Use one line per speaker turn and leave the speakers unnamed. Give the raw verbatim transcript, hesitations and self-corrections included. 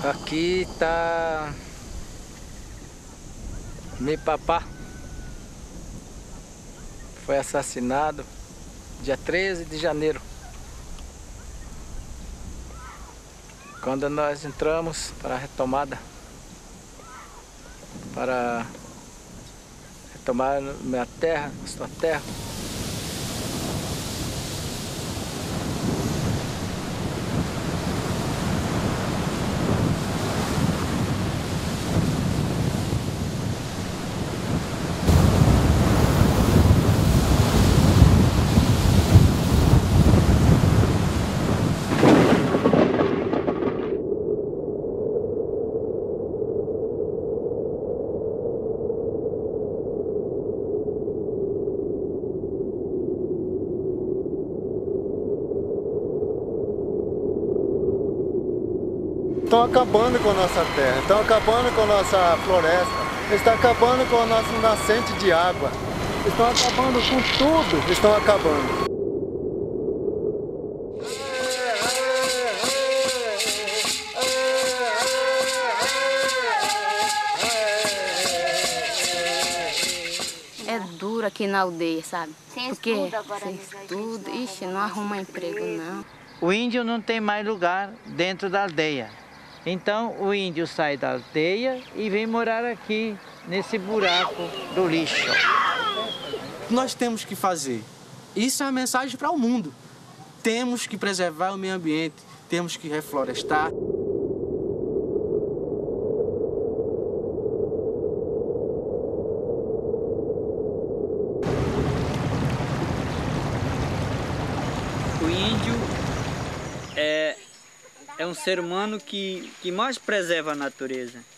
Aqui tá meu papá. Foi assassinado dia treze de janeiro. Quando nós entramos para a retomada, para retomar minha terra, sua terra.
Estão acabando com a nossa terra, estão acabando com a nossa floresta, estão acabando com a nossa nascente de água, estão acabando com tudo, estão acabando.
É duro aqui na aldeia, sabe?
Sem
Porque
estudo agora,
sem estudo, ixi, não arruma emprego não.
O índio não tem mais lugar dentro da aldeia. Então o índio sai da aldeia e vem morar aqui, nesse buraco do lixo.
Nós temos que fazer. Isso é uma mensagem para o mundo. Temos que preservar o meio ambiente, temos que reflorestar.
O índio é, é um ser humano que, que mais preserva a natureza.